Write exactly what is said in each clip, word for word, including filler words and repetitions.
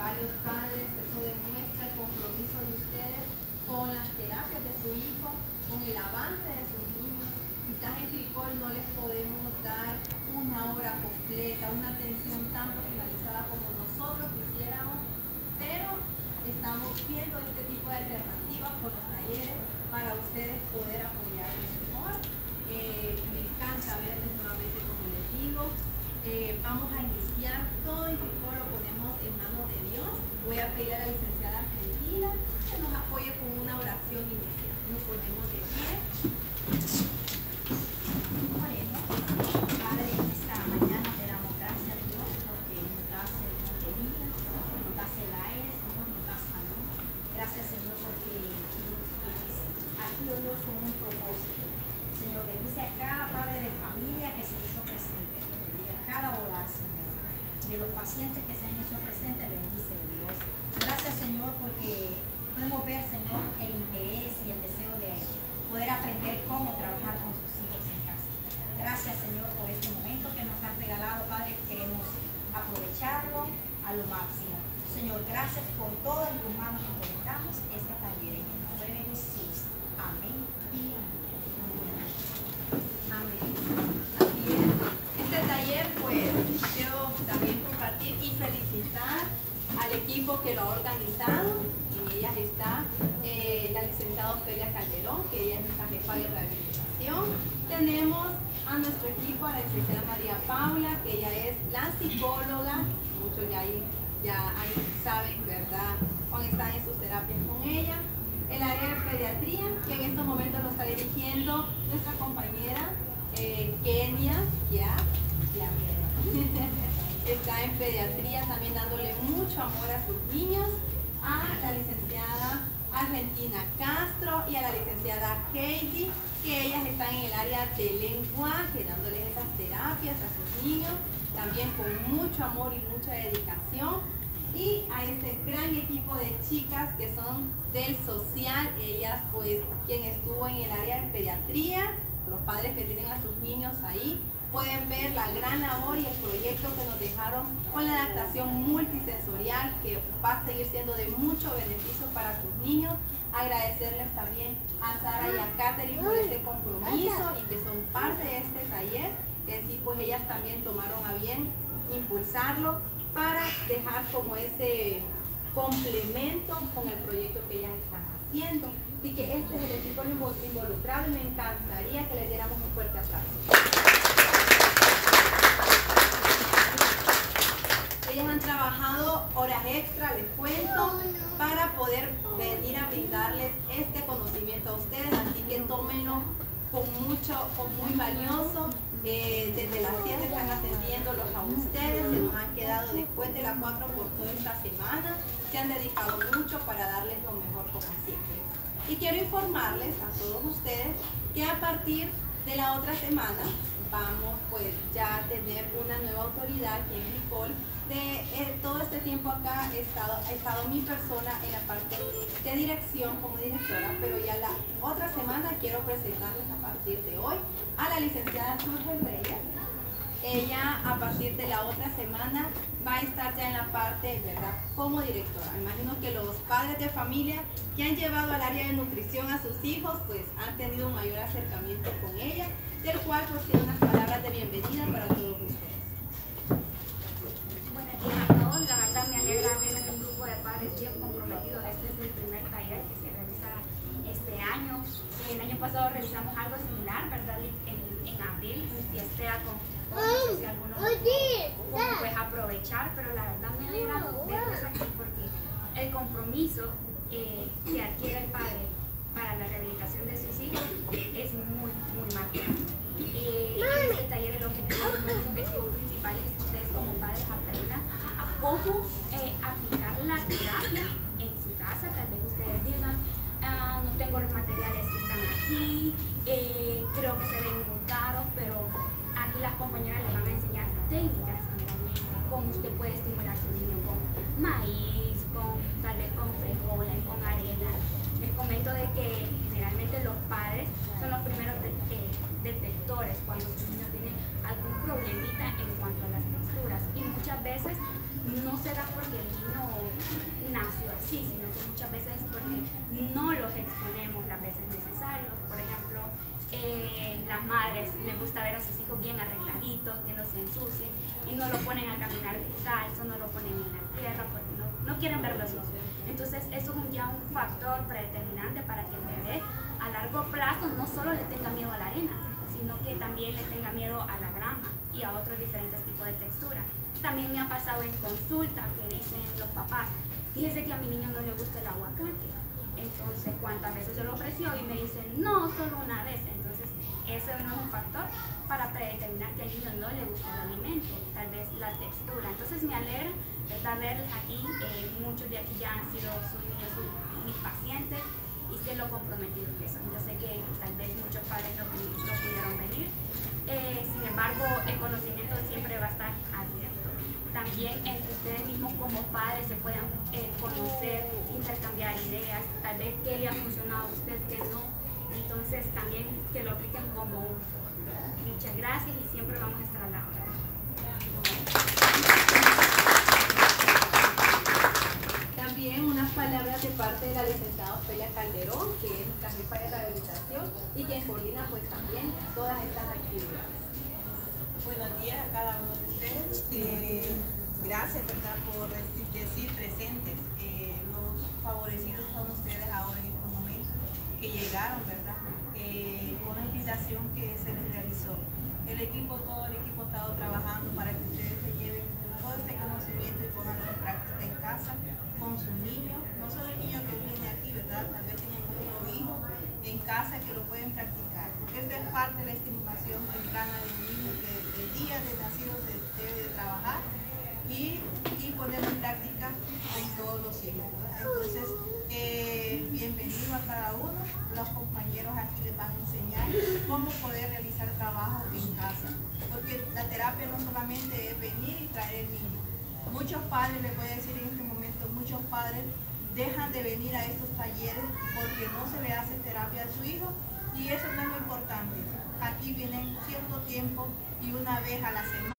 varios padres, eso demuestra el compromiso de ustedes con las terapias de su hijo, con el avance de sus niños. Quizás en Cricol no les podemos dar una hora completa, una atención tan personalizada como nosotros quisiéramos, pero estamos viendo este tipo de alternativas por los talleres para ustedes poder apoyarles mejor. Eh, me encanta verles nuevamente, como les digo. Eh, vamos a iniciar todo en Cricol, lo ponemos en manos de Dios. Voy a pedir a la licenciada Argentina que nos apoye con una oración inicial. Nos ponemos de pie. Oremos. Padre, en esta mañana te damos gracias, Dios, porque nos das el nuevo día, nos das el aire, Señor, nos das salud. Gracias, Señor, porque aquí hoy con un propósito. Señor, bendice a cada padre de familia que se hizo presente, a cada hogar, Señor. De los pacientes que se han hecho presentes, bendice, Dios. Gracias, Señor, porque podemos ver, Señor, el interés y el deseo de poder aprender cómo trabajar con sus hijos en casa. Gracias, Señor, por este momento que nos has regalado, Padre. Queremos aprovecharlo a lo máximo. Señor, gracias por todo. En tus manos encomendamos este taller en el nombre de Jesús. Amén y amén. Amén. Así es. Este taller, pues, quiero también compartir y felicitar al equipo que lo ha organizado. En ellas está eh, la licenciada Ofelia Calderón, que ella es nuestra jefa de rehabilitación. Tenemos a nuestro equipo, a la licenciada María Paula, que ella es la psicóloga. Muchos ya, ahí, ya ahí saben, ¿verdad?, cuando están en sus terapias con ella. El área de pediatría, que en estos momentos lo está dirigiendo nuestra compañera eh, Kenia, ya, ya, está en pediatría también dándole mucho amor a sus niños. A la licenciada Argentina Castro y a la licenciada Heidi, que ellas están en el área de lenguaje, dándoles esas terapias a sus niños, también con mucho amor y mucha dedicación. Y a este gran equipo de chicas que son del social, ellas pues quien estuvo en el área de pediatría, los padres que tienen a sus niños ahí, pueden ver la gran labor y el proyecto que nos dejaron con la adaptación multisensorial, que va a seguir siendo de mucho beneficio para sus niños. Agradecerles también a Sara y a Catherine por este compromiso y que son parte de este taller, que en sí pues ellas también tomaron a bien impulsarlo para dejar como ese complemento con el proyecto que ellas están haciendo. Así que este es el equipo involucrado y me encantaría que les diéramos un fuerte aplauso. Ellas han trabajado horas extra, les cuento, para poder venir a brindarles este conocimiento a ustedes, así que tómenlo con mucho, con muy valioso. Eh, desde las siete están atendiéndolos a ustedes, se nos han quedado después de las cuatro por toda esta semana, se han dedicado mucho para darles lo mejor como siempre. Y quiero informarles a todos ustedes que a partir de la otra semana vamos pues ya a tener una nueva autoridad aquí en Cricol. De eh, todo este tiempo acá he estado, ha estado mi persona en la parte de dirección como directora, pero ya la otra semana quiero presentarles a partir de hoy a la licenciada Surge Reyes. Ella a partir de la otra semana va a estar ya en la parte, ¿verdad?, como directora. Me imagino que los padres de familia que han llevado al área de nutrición a sus hijos, pues han tenido un mayor acercamiento con ella, del cual pues tiene unas palabras de bienvenida para todos ustedes. Buenos días a todos, la verdad me alegra ver un grupo de padres bien comprometidos. Este es el primer taller que se realiza este año. El año pasado realizamos algo similar, ¿verdad? En, en abril, un fiestea con no sé si algunos pueden pues aprovechar, pero la verdad me alegra verlos aquí porque el compromiso eh, que adquiere el padre para la rehabilitación de sus hijos es muy, muy marcado. Eh, en este taller el objetivo, el objetivo principal es que ustedes como padres aprendan a cómo eh, aplicar la terapia en su casa. Tal vez ustedes digan, ah, no tengo los materiales que están aquí, eh, creo que se ven muy caros, pero aquí las compañeras les van a enseñar técnicas generalmente, cómo usted puede estimular a su niño con maíz, con, tal vez con frijoles, con arena. Les comento de que generalmente los padres son los primeros de, eh, detectores cuando su niño tiene algún problemita en cuanto a las texturas, y muchas veces no se da porque el niño nació así, sino que muchas veces es porque no los exponemos las veces necesarias. Por ejemplo, eh, las madres les gusta ver a sus hijos bien arregladitos, que no se ensucien, y no lo ponen a caminar descalzo, no lo ponen en la tierra porque no, no quieren verlo sucio. Entonces eso es un, ya un factor predeterminante para que el bebé a largo plazo no solo le tenga miedo a la arena, sino que también le tenga miedo a la grama y a otros diferentes tipos de textura. También me ha pasado en consulta que dicen los papás, fíjese que a mi niño no le gusta el aguacate. Entonces, ¿cuántas veces se lo ofreció? Y me dicen, no, solo una vez. Entonces, eso no es un factor para predeterminar que al niño no le gusta el alimento, tal vez la textura. Entonces, me alegra, ¿verdad?, verles aquí. Eh, muchos de aquí ya han sido sus niños, sus, mis pacientes, y sé lo comprometidos que son. Yo sé que tal vez muchos padres no, no pudieron venir. Eh, sin embargo, el conocimiento siempre va a estar abierto. También entre ustedes mismos como padres se puedan eh, conocer, intercambiar ideas, tal vez qué le ha funcionado a usted, qué no. Entonces también que lo apliquen como muchas gracias y siempre vamos a estar al lado. También unas palabras de parte de la licenciada Ofelia Calderón, que es nuestra jefa de rehabilitación y quien coordina pues también todas estas actividades. Buenos días a cada uno de ustedes. Eh, gracias, ¿verdad?, por decir presentes. Eh, los favorecidos son ustedes ahora en estos momentos que llegaron, ¿verdad?, eh, con la invitación que se les realizó. El equipo, todo el equipo ha estado trabajando para que ustedes se lleven todo este conocimiento y ponganlo en práctica en casa con sus niños. No solo el niño que viene aquí, ¿verdad?, tal vez tienen otro hijo en casa que lo pueden practicar. Porque esta es parte de la estimulación temprana del niño que el día de nacido se debe de trabajar y, y ponerlo en práctica con todos los hijos. Entonces, eh, bienvenido a cada uno. Los compañeros aquí les van a enseñar cómo poder realizar trabajo en casa. Porque la terapia no solamente es venir y traer el niño. Muchos padres, les voy a decir en este momento, muchos padres dejan de venir a estos talleres porque no se le hace terapia a su hijo. Y eso no es lo importante. Aquí vienen cierto tiempo y una vez a la semana,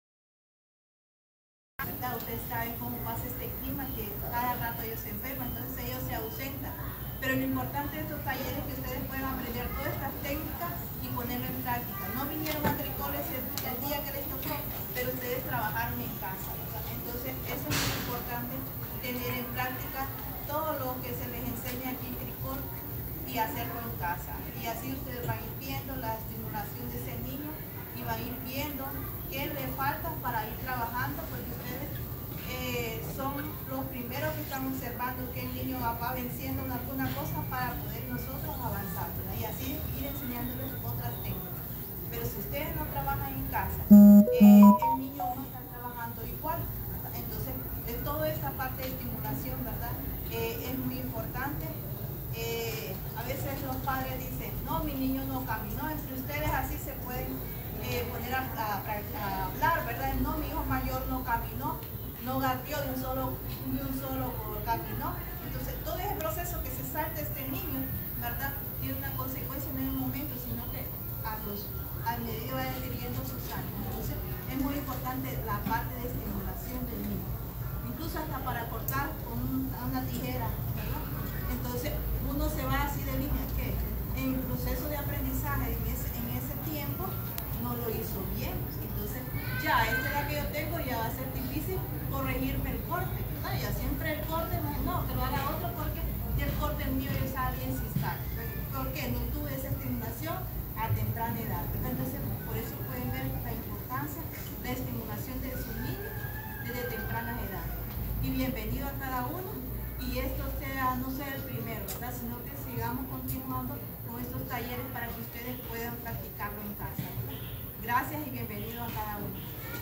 ¿verdad? Ustedes saben cómo pasa este clima, que cada rato ellos se enferman, entonces ellos se ausentan. Pero lo importante de estos talleres es que ustedes puedan aprender todas estas técnicas y ponerlo en práctica. No vinieron a Tricoles el, el día que les tocó, pero ustedes trabajaron en casa, ¿verdad? Entonces eso es muy importante, tener en práctica todo lo que se les enseña aquí en Tricol y hacerlo en casa. Y así ustedes van a ir viendo la estimulación de ese niño y van a ir viendo qué le falta para ir trabajando, porque ustedes eh, son los primeros que están observando que el niño va, va venciendo en alguna cosa para poder nosotros avanzar, ¿verdad? Y así ir enseñándoles otras técnicas. Pero si ustedes no trabajan en casa, eh, el niño no está trabajando igual, ¿verdad? Entonces, de toda esta parte de estimulación, ¿verdad?, eh, es muy importante. Eh, a veces los padres dicen, no, mi niño no caminó. Entre ustedes así se pueden eh, poner a, a, a hablar, ¿verdad? No, mi hijo mayor no caminó, no gateó de un solo, de un solo caminó. Entonces todo ese proceso que se salta este niño, ¿verdad?, tiene una consecuencia en el momento, sino que a, los, a medida va adquiriendo sus años. Entonces es muy importante la parte de estimulación del niño, incluso hasta para cortar con una, una tijera, ¿verdad? Entonces uno se va así de línea, que en el proceso de aprendizaje en ese, en ese tiempo no lo hizo bien. Entonces ya esta edad que yo tengo ya va a ser difícil corregirme el corte, ¿verdad? Ya siempre el corte, no, no, que lo haga otro porque ya el corte mío ya está bien cistar. ¿Por qué? No tuve esa estimulación a temprana edad, ¿verdad? Entonces por eso pueden ver la importancia de la estimulación de su niño desde tempranas edades. Y bienvenido a cada uno. Y esto sea, no sea el primero, ¿verdad?, sino que sigamos continuando con estos talleres para que ustedes puedan practicarlo en casa, ¿verdad? Gracias y bienvenido a cada uno.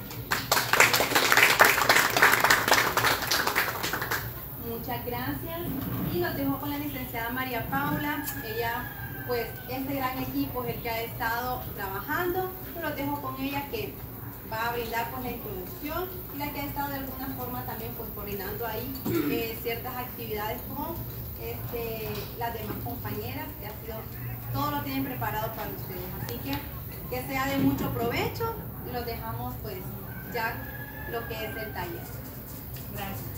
Muchas gracias. Y los dejo con la licenciada María Paula. Ella, pues, este gran equipo es el que ha estado trabajando. Pero los dejo con ella, que va a brindar con la introducción, y la que ha estado de alguna forma también pues coordinando ahí eh, ciertas actividades con este, las demás compañeras, que ha sido, todo lo tienen preparado para ustedes. Así que que sea de mucho provecho y los dejamos pues ya lo que es el taller. Gracias.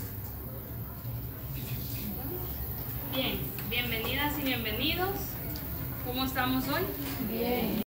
Bien, bienvenidas y bienvenidos. ¿Cómo estamos hoy? Bien.